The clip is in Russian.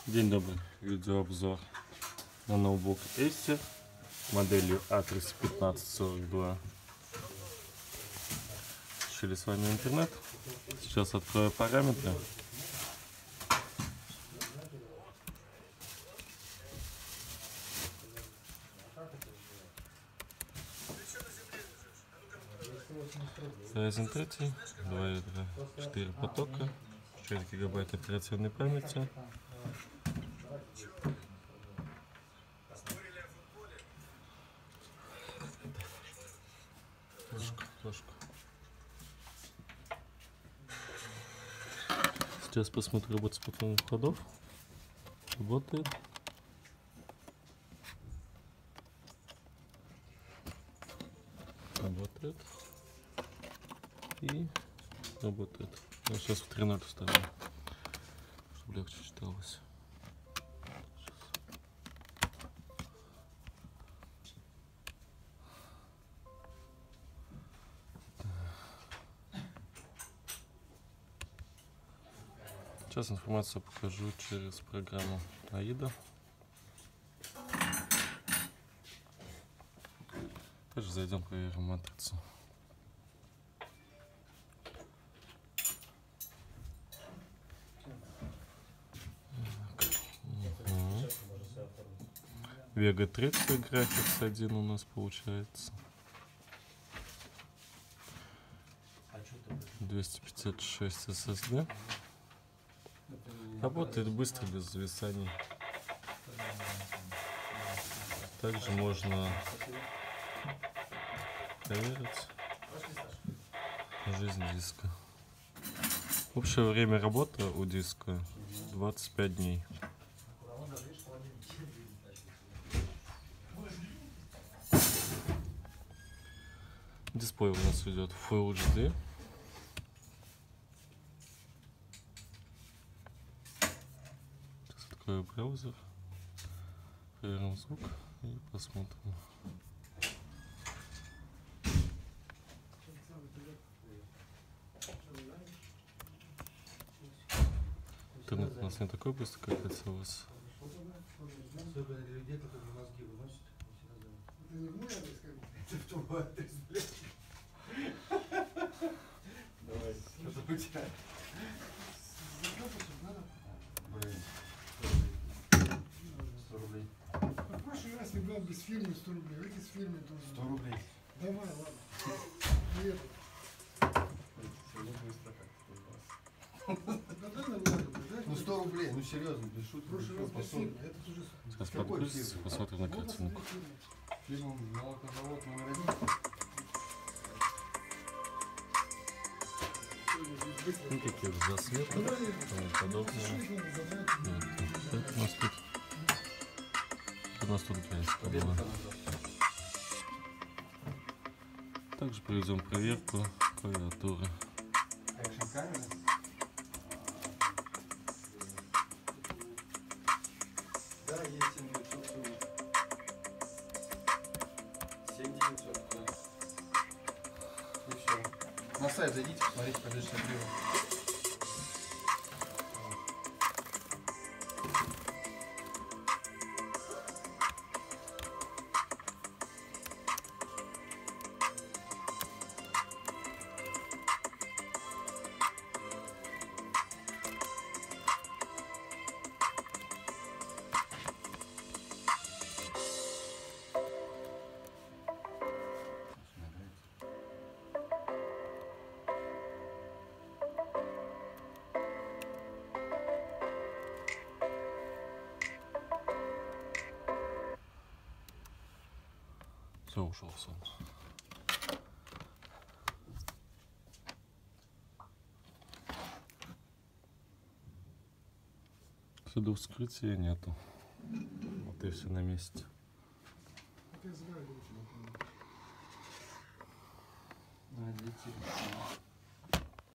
День добрый, видеообзор на ноутбук Acer моделью A31542. Включили с вами интернет. Сейчас открою параметры. Ryzen 3, 2 ядра, 4 потока, 4 гигабайта оперативной памяти. Ложку. Сейчас посмотрю работу спокойных входов. Работает. Работает. И работает. Я сейчас в 3.0 ставлю, чтобы легче читалось. Сейчас информацию покажу через программу AIDA. Также зайдем, проверим матрицу. Vega 30 графикс 1 у нас получается. 256 SSD. Работает быстро, без зависаний. Также можно проверить жизнь диска. Общее время работы у диска 25 дней. Дисплей у нас идет Full HD. Сейчас открою браузер, проверим звук и посмотрим. Интернет у нас не такой быстрый, как хотелось. Особенно для людей, которые мозги выносят. Это не мой адрес, как бы. Это твой адрес, блядь. Давай. Это у тебя. Надо? Блин. 100 рублей. В прошлый раз я брал без фирмы 100 рублей. Эти с фирмой тоже. 100 рублей. Давай, ладно. Привет. Сегодня быстро как-то. Ну 100 рублей, ну серьезно, без шутки. Прошлый раз посмотрим. Сейчас подгрузится, посмотрим на картинку. Фирма молокозавод номер 1. Никаких засветов и тому подобное. Нет, у нас тут грязь была. Также проведем проверку клавиатуры. Да, есть 7900. И все. На сайт зайдите, посмотрите подлежащее прием. Все, ушел сон. Сюда вскрытия нету. Вот и все на месте. Летит.